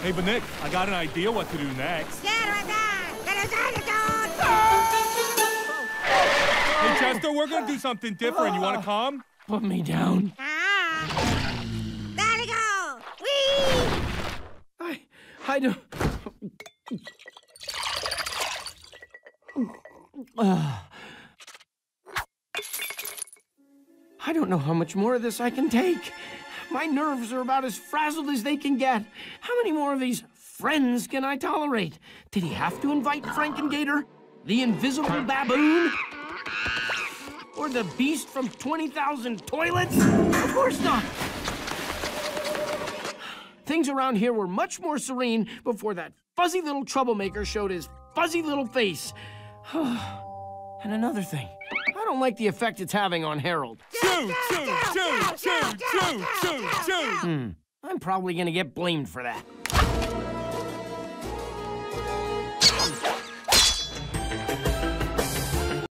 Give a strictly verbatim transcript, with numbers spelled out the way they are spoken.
Hey, but Nick, I got an idea what to do next. Hey, Chester, we're gonna do something different. You wanna come? Put me down. Ah. There we go. Whee! I, I don't... Uh, I don't know how much more of this I can take. My nerves are about as frazzled as they can get. How many more of these friends can I tolerate? Did he have to invite Frankengator? The invisible baboon? Or the beast from twenty thousand toilets? Of course not. Things around here were much more serene before that fuzzy little troublemaker showed his fuzzy little face. And another thing, I don't like the effect it's having on Harold. Choo, choo, choo, choo, choo, choo, choo. Hmm, I'm probably gonna get blamed for that.